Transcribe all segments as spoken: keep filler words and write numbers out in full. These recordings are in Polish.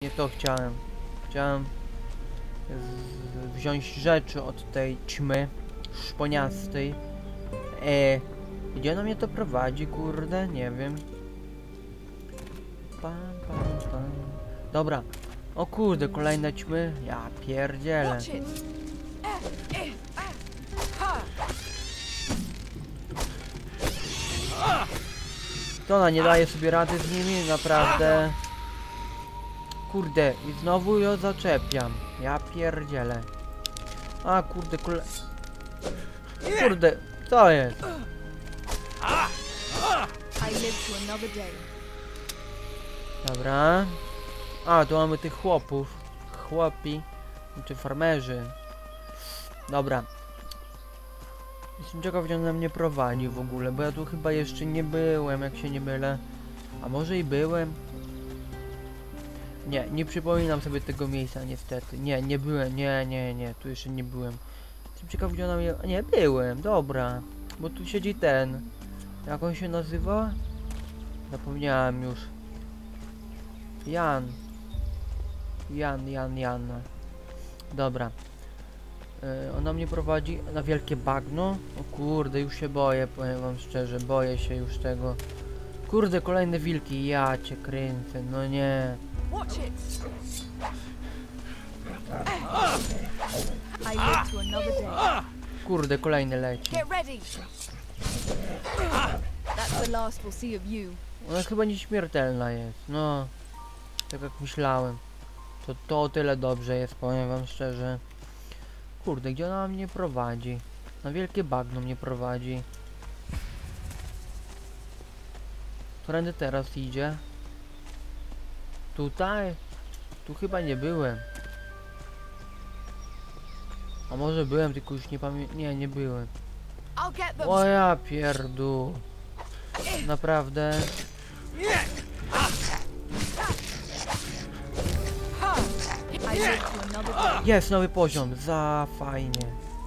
Nie to chciałem. Chciałem wziąć rzeczy od tej ćmy szponiastej. E, gdzie ona mnie to prowadzi, kurde? Nie wiem. Pam, pam, pam. Dobra. O kurde, kolejne ćmy. Ja pierdzielę. To ona nie daje sobie rady z nimi, naprawdę. Kurde, i znowu ją zaczepiam. Ja pierdzielę. A kurde, kole... Kurde, co jest? Dobra. A, tu mamy tych chłopów. Chłopi. Czy farmerzy. Dobra. Jestem ciekaw, gdzie on na mnie prowadzi w ogóle, bo ja tu chyba jeszcze nie byłem, jak się nie mylę. A może i byłem? Nie, nie przypominam sobie tego miejsca niestety. Nie, nie byłem, nie, nie, nie, tu jeszcze nie byłem. Jestem ciekaw, gdzie ona mnie... Nie, byłem, dobra. Bo tu siedzi ten. Jak on się nazywa? Zapomniałem już. Jan. Jan, Jan, Jan. Dobra. Yy, ona mnie prowadzi na wielkie bagno. O kurde, już się boję, powiem wam szczerze. Boję się już tego. Kurde, kolejne wilki. Ja cię kręcę, no nie. Kurde, kolejny leci. Ona chyba nieśmiertelna jest, no. Tak jak myślałem. To to o tyle dobrze jest, powiem wam szczerze. Kurde, gdzie ona mnie prowadzi? Na wielkie bagno mnie prowadzi. Którędy teraz idzie? Tutaj? Tu chyba nie byłem. A może byłem, tylko już nie pamiętam. Nie, nie byłem. O ja pierdół. Naprawdę. Jest nowy poziom, za fajnie.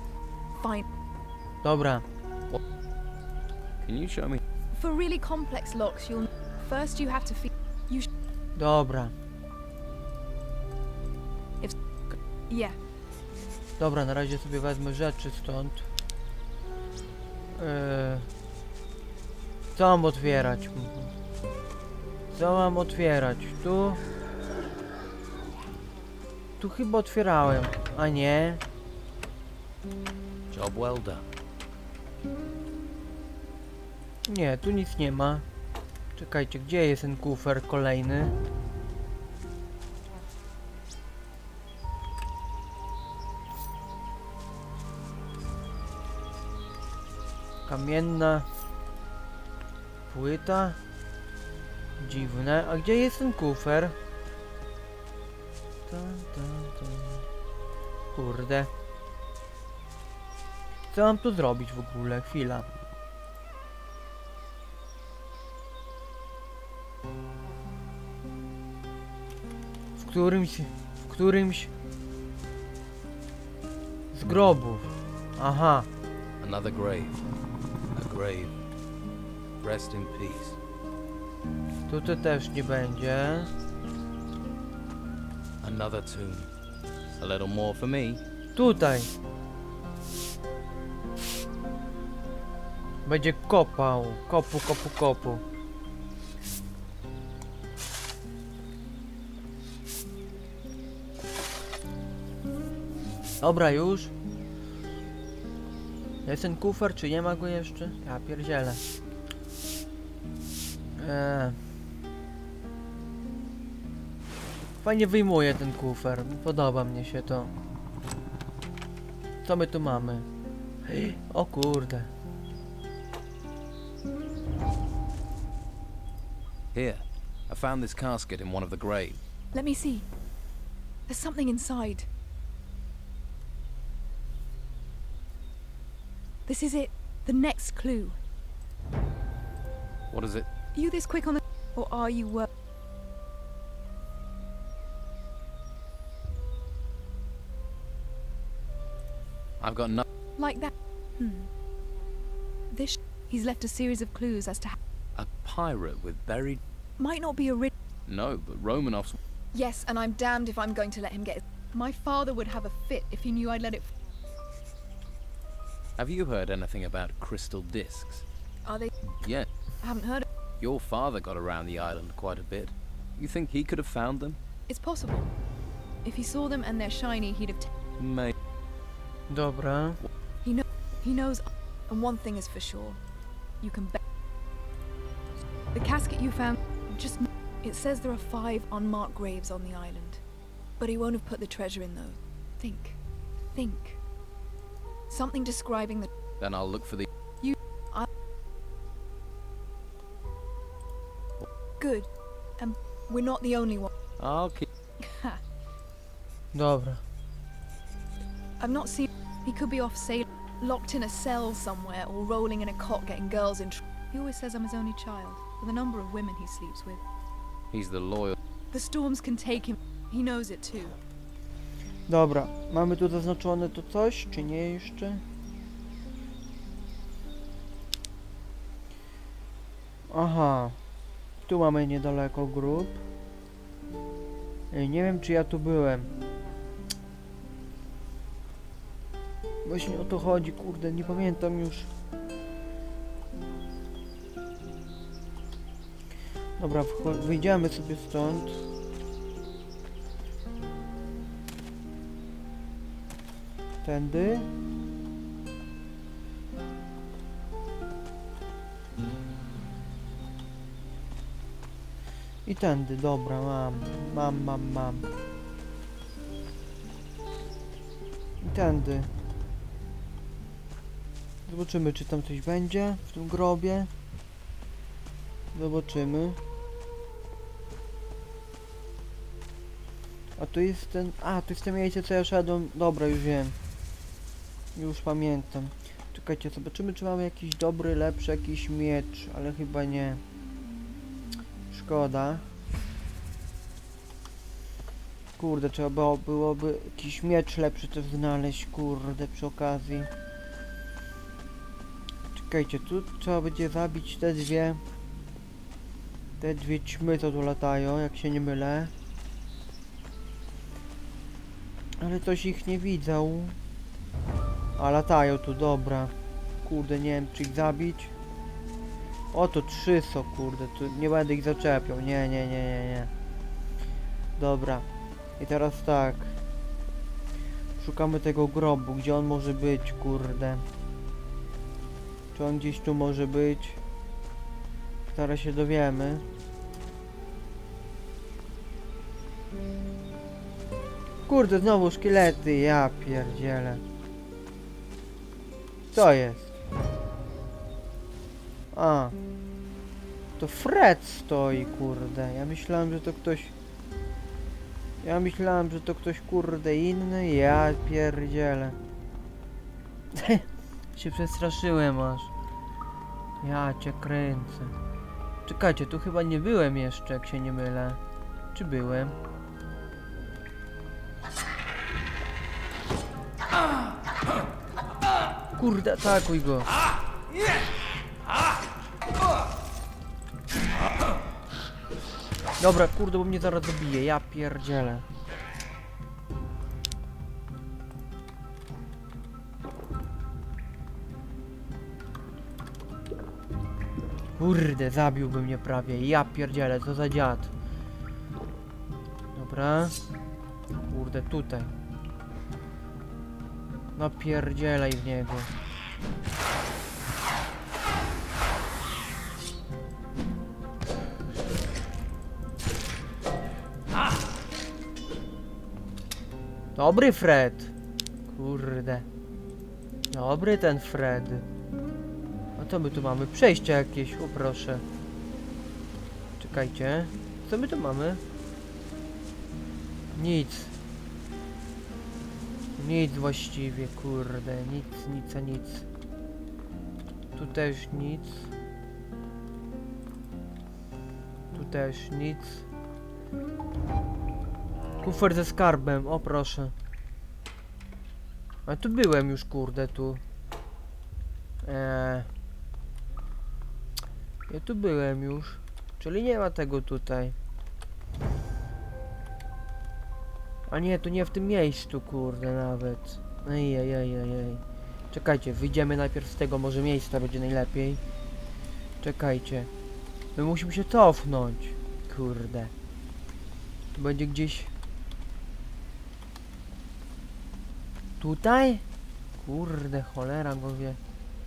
Dobra. Can you show me? For really complex locks, you'll first you have to feel you. Dobra. If yeah. Dobra, na razie sobie wezmę rzeczy stąd. Eee, co mam otwierać? Co mam otwierać? Tu? Tu chyba otwierałem, a nie. Job well done. Nie, tu nic nie ma. Czekajcie, gdzie jest ten kufer kolejny? Kamienna płyta. Dziwne. A gdzie jest ten kufer? Ta, ta, ta. Kurde. Co mam tu zrobić w ogóle? Chwila. W którymś... W którymś... z grobów. Aha. Another grave. A grave. Rest in peace. Tutaj też nie będzie. Another tomb. A little more for me. Tutaj. Będzie kopał. Kopu, kopu, kopu. Dobra, już. Jest ten kufer, czy nie ma go jeszcze? Ja pierdzielę. Eee. Fajnie wyjmuje ten kufer. Podoba mnie się to. Co my tu mamy? O kurde. Here, I found this casket in one of the graves. Let me see. There's something inside. This is it. The next clue. What is it? Are you this quick on the... Or are you wor... I've got no... Like that? Hmm. This... He's left a series of clues as to how... A pirate with buried... Might not be a ri... No, but Romanovs... Yes, and I'm damned if I'm going to let him get it. My father would have a fit if he knew I'd let it. F Have you heard anything about crystal discs? Are they? Yeah, I haven't heard. Of your father got around the island quite a bit. You think he could have found them? It's possible. If he saw them and they're shiny, he'd have. T May. Dobra. he know. He knows. And one thing is for sure, you can bet. The casket you found. Just. It says there are five unmarked graves on the island, but he won't have put the treasure in those. Think. Think. Something describing the. Then I'll look for the... Good. And we're not the only one. I'll keep... Dobra. I've not seen. He could be off sailing, locked in a cell somewhere, or rolling in a cot getting girls in. Tr he always says I'm his only child, with a number of women he sleeps with. He's the loyal... The storms can take him. He knows it too. Dobra. Mamy tu zaznaczone to coś, czy nie jeszcze? Aha. Tu mamy niedaleko grób. Ej, nie wiem, czy ja tu byłem. Właśnie o to chodzi, kurde, nie pamiętam już. Dobra, wyjdziemy sobie stąd. Tędy. I tędy, dobra, mam, mam, mam, mam. I tędy. Zobaczymy, czy tam coś będzie w tym grobie. Zobaczymy. A tu jest ten... A, tu jest to miejsce, co ja szedłem. Dobra, już wiem. Już pamiętam. Czekajcie, zobaczymy, czy mamy jakiś dobry, lepszy jakiś miecz, ale chyba nie. Szkoda. Kurde, trzeba było, byłoby jakiś miecz lepszy też znaleźć, kurde, przy okazji. Czekajcie, tu trzeba będzie zabić te dwie... Te dwie ćmy, co tu latają, jak się nie mylę. Ale coś ich nie widzę. A latają tu, dobra. Kurde, nie wiem, czy ich zabić. Oto trzy są, kurde, tu nie będę ich zaczepiał. Nie, nie, nie, nie, nie. Dobra. I teraz tak. Szukamy tego grobu, gdzie on może być, kurde. Czy on gdzieś tu może być? Zaraz się dowiemy. Kurde, znowu szkielety, ja pierdzielę. Co jest? A. To Fred stoi, kurde. Ja myślałem, że to ktoś... Ja myślałem, że to ktoś, kurde, inny. Ja pierdzielę. się przestraszyłem aż. Ja cię kręcę. Czekajcie, tu chyba nie byłem jeszcze, jak się nie mylę. Czy byłem? Kurde, atakuj go. Dobra, kurde, bo mnie zaraz zabije. Ja pierdzielę. Kurde, zabiłby mnie prawie. Ja pierdzielę, co za dziad. Dobra. Kurde, tutaj. No pierdzielaj w niego. Dobry Fred. Kurde. Dobry ten Fred. A co my tu mamy? Przejście jakieś, o proszę. Czekajcie. Co my tu mamy? Nic. Nic właściwie, kurde. Nic, nic, a nic. Tu też nic. Tu też nic. Kufer ze skarbem, o proszę. A tu byłem już, kurde, tu. Eee. Ja tu byłem już. Czyli nie ma tego tutaj. A nie, to nie w tym miejscu, kurde, nawet. Ej, ej, ej, ej, ej. Czekajcie, wyjdziemy najpierw z tego może miejsca, będzie najlepiej. Czekajcie. My musimy się cofnąć. Kurde. Tu będzie gdzieś... Tutaj? Kurde, cholera go wie.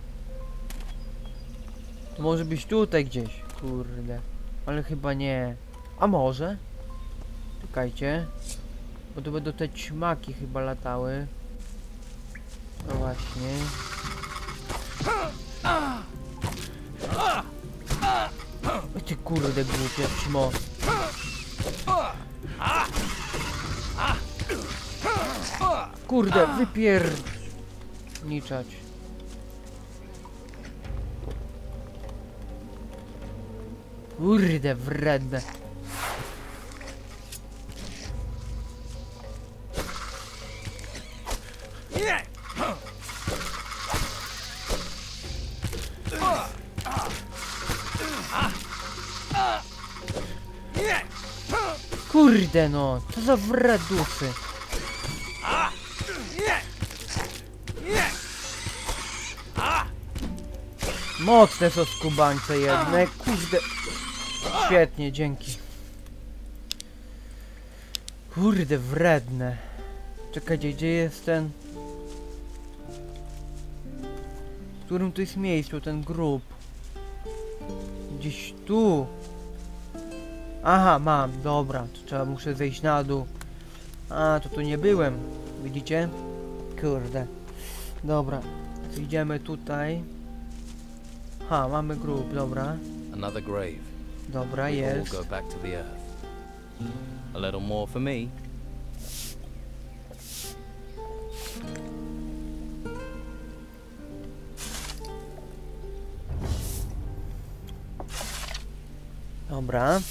To może być tutaj gdzieś. Kurde. Ale chyba nie. A może? Czekajcie. Bo to będą te ćmaki chyba latały. No właśnie. O ty kurde głupie ćmo. Kurde, wypierniczać. Kurde, wredne. Kurde no, co za wredusy. Mocne są skubańce jedne, kurde. Świetnie, dzięki. Kurde, wredne. Czekajcie, gdzie jest ten... W którym to jest miejscu, ten grób? Gdzieś tu. Aha, mam, dobra, to trzeba, muszę zejść na dół. A, to tu nie byłem, widzicie? Kurde. Dobra, idziemy tutaj. Ha, mamy grób, dobra. Another grave. Dobra, We all jest. go back to the earth. A little more for me. Dobra.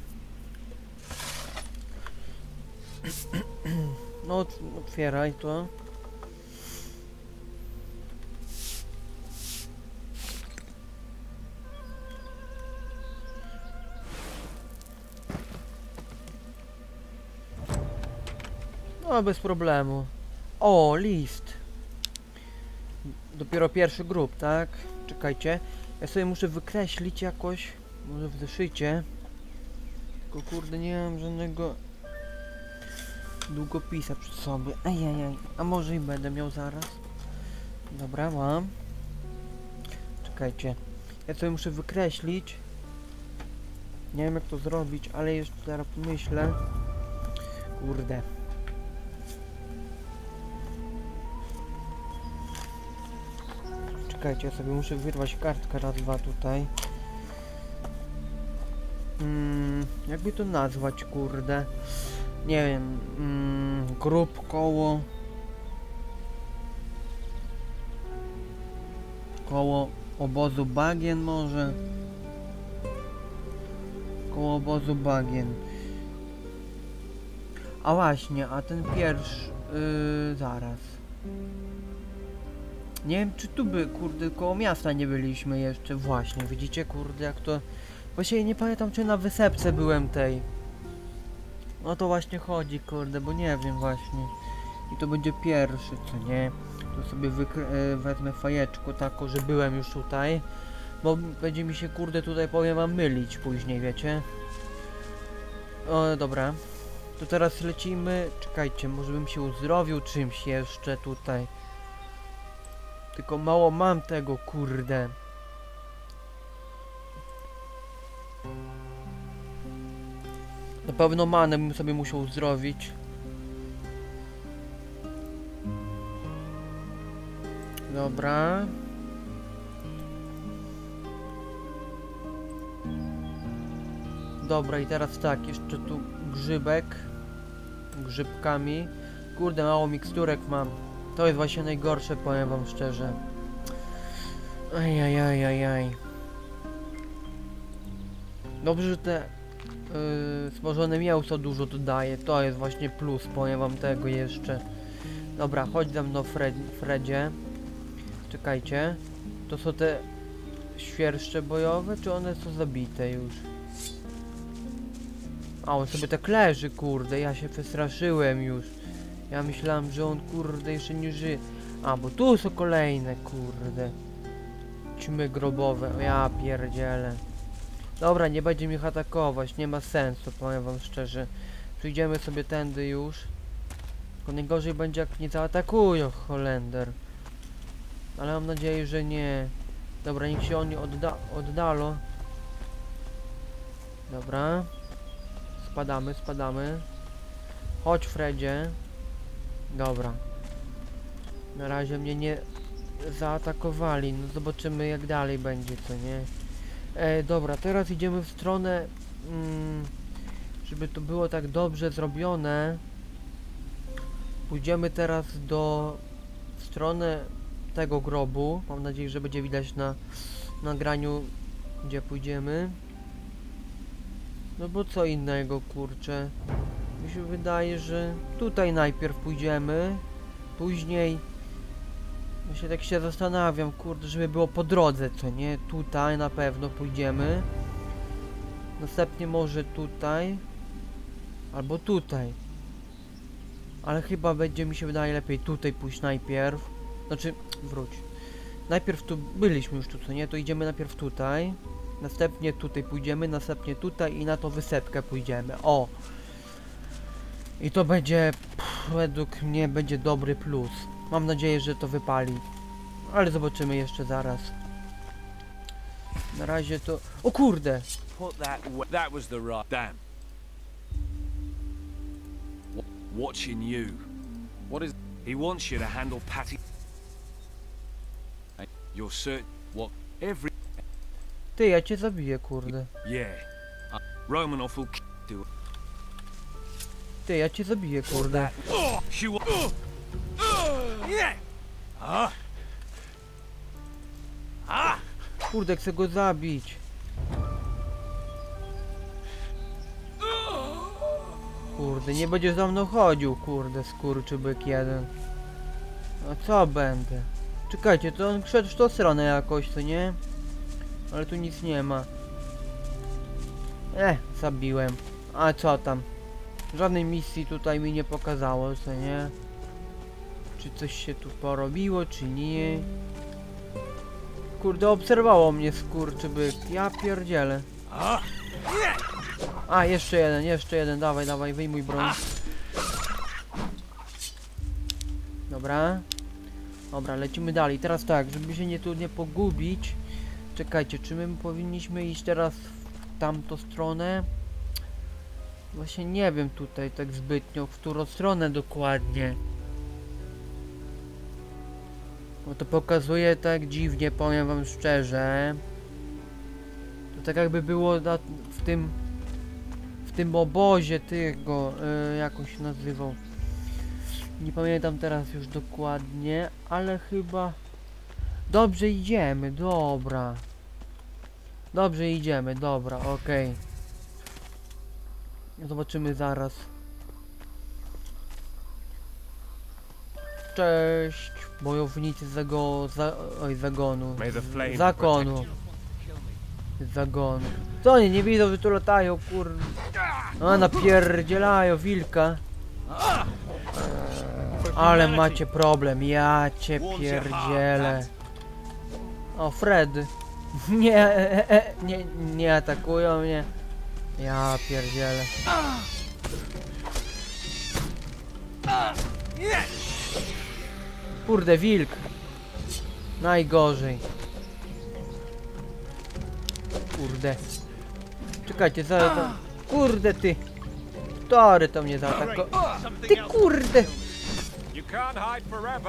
No, ot- otwieraj to. No, bez problemu. O, list. Dopiero pierwszy grób, tak? Czekajcie. Ja sobie muszę wykreślić jakoś. Może w zeszycie. Tylko kurde, nie mam żadnego długopisa przed sobą. Ajajaj. A może i będę miał zaraz. Dobra, mam. Czekajcie. Ja sobie muszę wykreślić. Nie wiem jak to zrobić, ale jeszcze zaraz pomyślę. Kurde. Czekajcie, ja sobie muszę wyrwać kartkę raz, dwa tutaj. Mm, jakby to nazwać, kurde? Nie wiem. Mm, grób koło. Koło obozu bagien może. Koło obozu bagien. A właśnie, a ten pierwszy... Yy, zaraz. Nie wiem czy tu by, kurde, koło miasta nie byliśmy jeszcze. Właśnie, widzicie, kurde, jak to... Właściwie nie pamiętam czy na wysepce byłem tej. No to właśnie chodzi, kurde, bo nie wiem właśnie. I to będzie pierwszy, co nie? Tu sobie e, wezmę fajeczko taką, że byłem już tutaj. Bo będzie mi się, kurde, tutaj powiem wam mylić później, wiecie? O, dobra. To teraz lecimy. Czekajcie, może bym się uzdrowił czymś jeszcze tutaj. Tylko mało mam tego, kurde. Na pewno manę bym sobie musiał uzdrowić. Dobra. Dobra, i teraz tak, jeszcze tu grzybek. Grzybkami. Kurde, mało miksturek mam. To jest właśnie najgorsze, powiem wam szczerze. Ajajajajaj. Dobrze, że te yy, smażone mięso dużo dodaje. To jest właśnie plus, powiem wam tego jeszcze. Dobra, chodź za mną, Fred, Fredzie. Czekajcie. To są te świerszcze bojowe, czy one są zabite już? A on sobie tak leży, kurde, ja się przestraszyłem już. Ja myślałem, że on, kurde, jeszcze nie żyje. A, bo tu są kolejne, kurde. Ćmy grobowe, o ja pierdzielę. Dobra, nie będzie mich atakować, nie ma sensu, powiem wam szczerze. Przyjdziemy sobie tędy już. Tylko najgorzej będzie, jak nie zaatakują, Holender. Ale mam nadzieję, że nie. Dobra, niech się oni odda oddalą. Dobra. Spadamy, spadamy. Chodź, Fredzie. Dobra. Na razie mnie nie zaatakowali. No zobaczymy, jak dalej będzie, co nie? E, dobra, teraz idziemy w stronę... Mm, żeby to było tak dobrze zrobione. Pójdziemy teraz do... w stronę tego grobu. Mam nadzieję, że będzie widać na nagraniu, gdzie pójdziemy. No bo co innego, kurczę. Mi się wydaje, że tutaj najpierw pójdziemy. Później... Myślę, tak się zastanawiam, kurde, żeby było po drodze, co nie? Tutaj na pewno pójdziemy. Następnie może tutaj. Albo tutaj. Ale chyba będzie, mi się wydaje, lepiej tutaj pójść najpierw. Znaczy, wróć. Najpierw tu, byliśmy już tu, co nie? To idziemy najpierw tutaj. Następnie tutaj pójdziemy, następnie tutaj i na tą wysepkę pójdziemy. O! I to będzie, pff, według mnie, będzie dobry plus. Mam nadzieję, że to wypali. Ale zobaczymy jeszcze zaraz. Na razie to... O kurde! Put that wa- that was the right. Damn. W- Watching you. What is... He wants you to handle Patty. Hey. You're certain. What? Every. Ty, ja cię zabiję, kurde. Yeah. Uh, Romanoff will k- do it. Ty, ja cię zabiję, kurde. Oh, she wa- uh, uh, yeah. Ah. Ah. Kurde, chcę go zabić. Kurde, nie będziesz za mną chodził, kurde, skurczybyk jeden. A co będę? Czekajcie, to on szedł w tą stronę jakoś, co nie? Ale tu nic nie ma. Eh, zabiłem. A co tam? Żadnej misji tutaj mi nie pokazało, co nie? Czy coś się tu porobiło, czy nie? Kurde, obserwowało mnie skurczybyk. Ja pierdzielę. Ah. A, jeszcze jeden, jeszcze jeden, dawaj, dawaj, wyjmuj broń. Dobra. Dobra, lecimy dalej. Teraz tak, żeby się nie tu nie pogubić. Czekajcie, czy my powinniśmy iść teraz w tamtą stronę? Właśnie nie wiem tutaj tak zbytnio, w którą stronę dokładnie. Bo to pokazuje tak dziwnie, powiem wam szczerze. To tak jakby było na, w tym... w tym obozie tego, yy, jak on się nazywał. Nie pamiętam teraz już dokładnie, ale chyba... Dobrze idziemy, dobra. Dobrze idziemy, dobra, okej. Okay. Zobaczymy zaraz. Cześć, bojownicy zago... Za, oj, zagonu. May the flame Zakonu. Zagonu. Co oni nie widzą, że tu latają, kur... A, napierdzielają wilka. Ale macie problem, ja cię pierdzielę. O, Fred. Nie, e, e, nie, nie atakują mnie. Ja pierdzielę. Kurde, wilk. Najgorzej. Kurde. Czekajcie, zaraz. za... Kurde ty. Tory to mnie zaatakował. Ty kurde. You can't hide forever.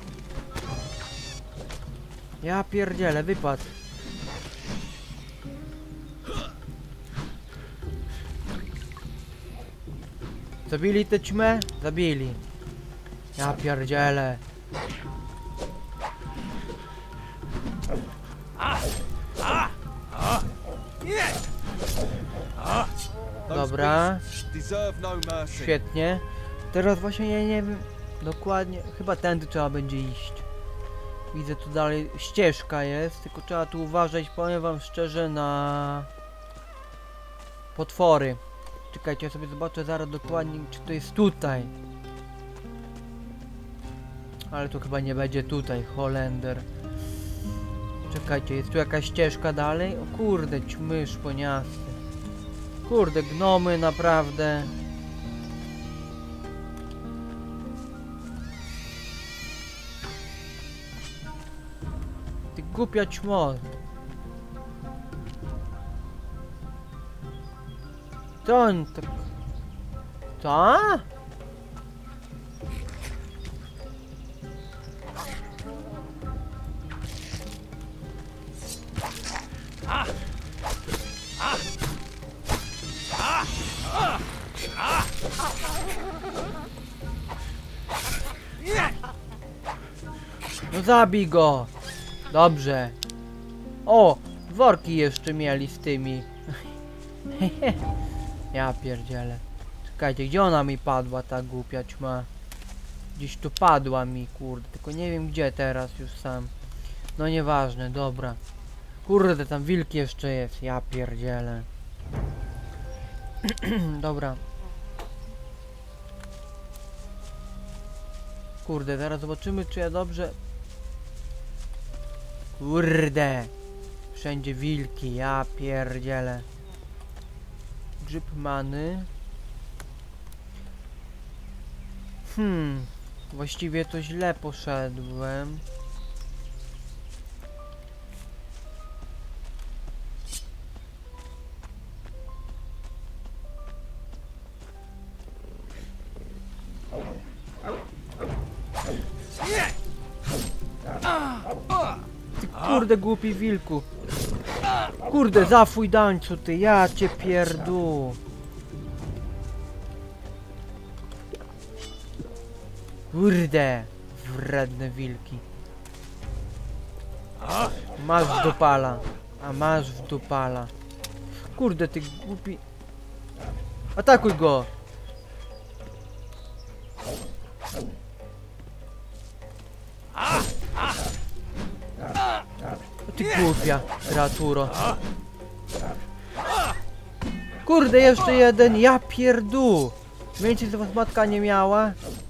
Ja pierdzielę, wypadł. Zabili tę ćmę? Zabili. Ja pierdzielę. Dobra. Świetnie. Teraz właśnie ja nie wiem dokładnie. Chyba tędy trzeba będzie iść. Widzę tu dalej ścieżka jest, tylko trzeba tu uważać, powiem wam szczerze, na potwory. Czekajcie, ja sobie zobaczę zaraz dokładnie, czy to jest tutaj. Ale to chyba nie będzie tutaj, Holender. Czekajcie, jest tu jakaś ścieżka dalej? O kurde, ćmy szponiasty. Kurde, gnomy naprawdę. Ty głupia ćmo. To on tak... To? No zabij go! Dobrze. O! Worki jeszcze mieli z tymi. Ja pierdzielę. Czekajcie, gdzie ona mi padła, ta głupia ćma? Gdzieś tu padła mi, kurde. Tylko nie wiem gdzie teraz już sam. No nieważne, dobra. Kurde, tam wilk jeszcze jest. Ja pierdzielę. Dobra. Kurde, zaraz zobaczymy, czy ja dobrze... Kurde. Wszędzie wilki, ja pierdzielę. Grzyb many. Hmm. Właściwie to źle poszedłem. Ty kurde głupi wilku. Kurde, zafuj dańcu ty, ja cię pierdół. Kurde, wredne wilki. Masz w dupala. A masz w dupala. Kurde, ty głupi. Atakuj go. Ty głupia kreaturo. Kurde, jeszcze jeden, ja pierdół. Więcej z was matka nie miała.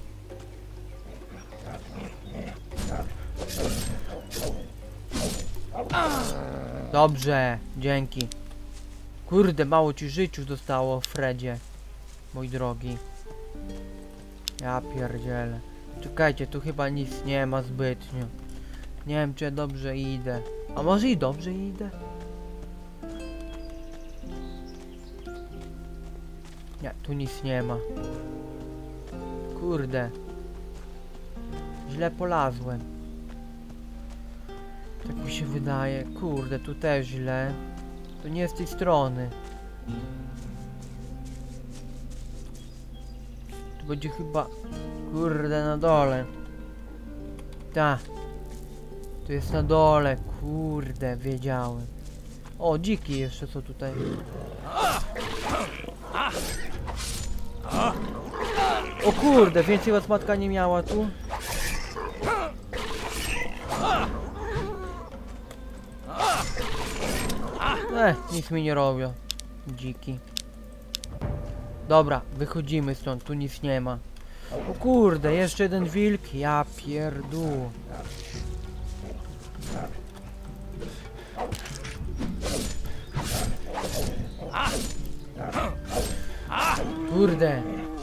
Dobrze, dzięki. Kurde, mało ci życiu zostało, Fredzie. Mój drogi. Ja pierdzielę. Czekajcie, tu chyba nic nie ma zbytnio. Nie wiem, czy ja dobrze idę. A może i dobrze idę? Nie, tu nic nie ma. Kurde. Źle polazłem. Tak mi się wydaje. Kurde, tu też źle. To nie z tej strony. Tu będzie chyba... Kurde, na dole. Ta. Tu jest na dole. Kurde, wiedziałem. O, dziki jeszcze są tutaj. O kurde, więcej was matka nie miała tu. Eh, nic mi nie robią. Dziki. Dobra, wychodzimy stąd, tu nic nie ma. O kurde, jeszcze jeden wilk. Ja pierdół. Kurde.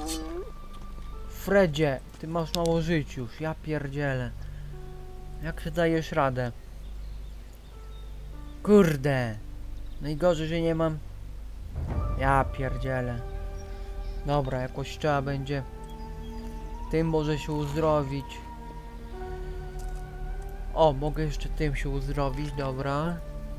Fredzie, ty masz mało żyć już, ja pierdzielę. Jak ty dajesz radę? Kurde. Najgorzej, że nie mam. Ja pierdzielę. Dobra, jakoś trzeba będzie. Tym może się uzdrowić. O, mogę jeszcze tym się uzdrowić, dobra.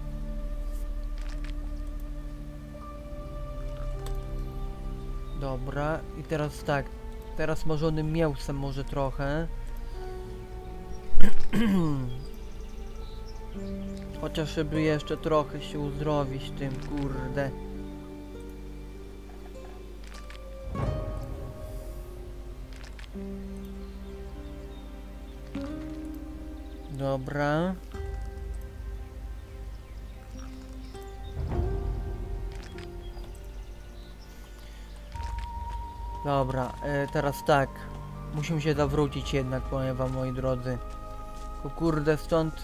Dobra, i teraz tak. Teraz smażonym mięsem może trochę. Chociaż żeby jeszcze trochę się uzdrowić tym, kurde. Dobra. Dobra, e, teraz tak. Musimy się zawrócić jednak, powiem wam, moi drodzy. O kurde, stąd...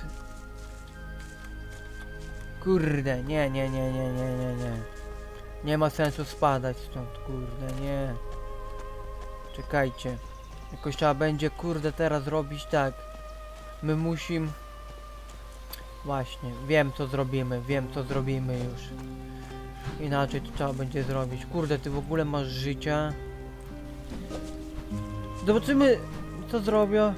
Kurde, nie, nie, nie, nie, nie, nie, nie. Nie ma sensu spadać stąd, kurde, nie. Czekajcie. Jakoś trzeba będzie, kurde, teraz robić tak. My musimy... Właśnie, wiem co zrobimy, wiem co zrobimy już. Inaczej to trzeba będzie zrobić. Kurde, ty w ogóle masz życia. Zobaczymy, co zrobią.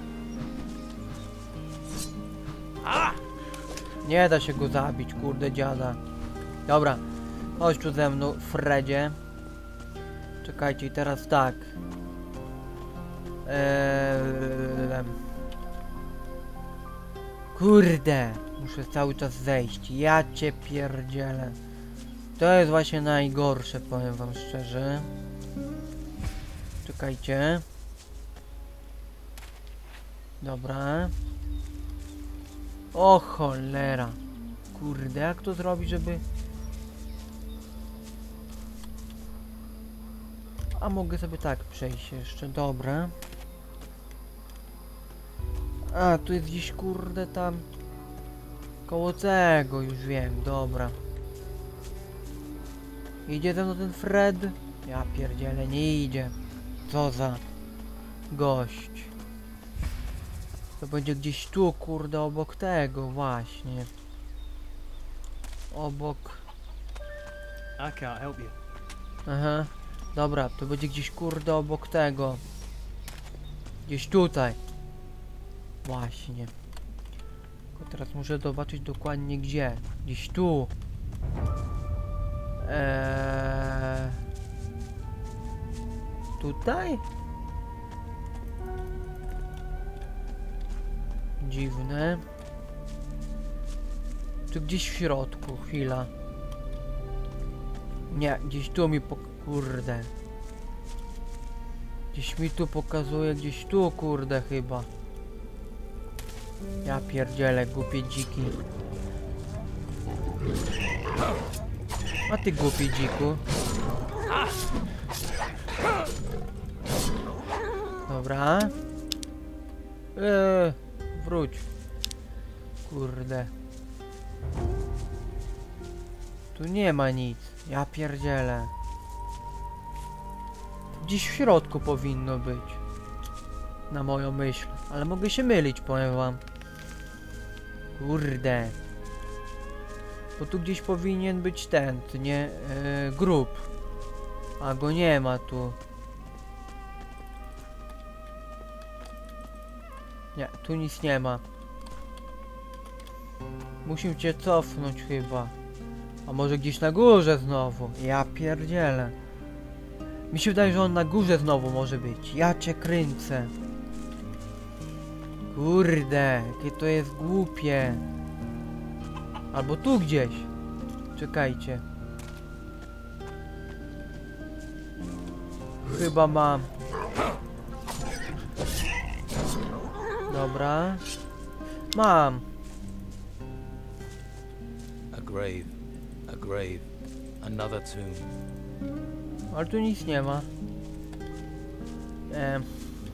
Nie da się go zabić, kurde dziada. Dobra, chodź tu ze mną, Fredzie. Czekajcie, i teraz tak. Eee... Kurde, muszę cały czas zejść. Ja cię pierdzielę. To jest właśnie najgorsze, powiem wam szczerze. Czekajcie. Dobra. O cholera. Kurde, jak to zrobić, żeby... A mogę sobie tak przejść jeszcze, dobra. A, tu jest gdzieś, kurde, tam... Koło tego, już wiem, dobra. Idzie ze mną ten Fred? Ja pierdzielę, nie idzie. Co za... gość. To będzie gdzieś tu, kurde, obok tego, właśnie. Obok... I can't help you. Aha. Dobra, to będzie gdzieś, kurde, obok tego. Gdzieś tutaj. Właśnie. Tylko teraz muszę zobaczyć dokładnie gdzie. Gdzieś tu. Eee... Tutaj? Dziwne. Tu gdzieś w środku, chwila. Nie, gdzieś tu mi po... kurde. Gdzieś mi tu pokazuje, gdzieś tu, kurde, chyba. Ja pierdzielę, głupie dziki. A ty głupi dziku. Dobra. Eee, wróć. Kurde. Tu nie ma nic. Ja pierdzielę. Gdzieś w środku powinno być. Na moją myśl. Ale mogę się mylić, powiem wam. Kurde. Bo tu gdzieś powinien być ten, nie? Yy, grób. A go nie ma tu. Nie, tu nic nie ma. Musimy cię cofnąć chyba. A może gdzieś na górze znowu? Ja pierdzielę. Mi się wydaje, że on na górze znowu może być. Ja cię kręcę. Kurde, jakie to jest głupie. Albo tu gdzieś. Czekajcie. Chyba mam. Dobra. Mam. A grave. A grave. Another tomb. Ale tu nic nie ma. Ehm.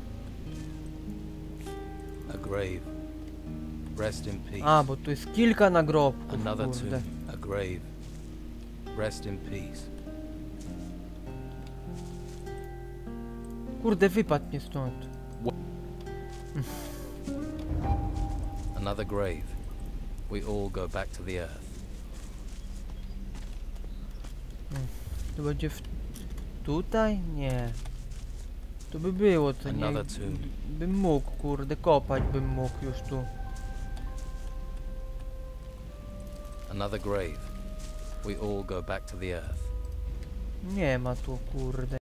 A grave. Rest in peace. A, bo tu jest kilka nagrobków, Another kurde. tomb. A grave. Rest in peace. Kurde, wypadł mnie stąd. Another grave. We all go back to the earth. To będzie w... tutaj? Nie. To by było, to nie... Another tomb. Bym mógł, kurde, kopać bym mógł już tu. Another grave. We all go back to the earth. Nie ma tu, kurde.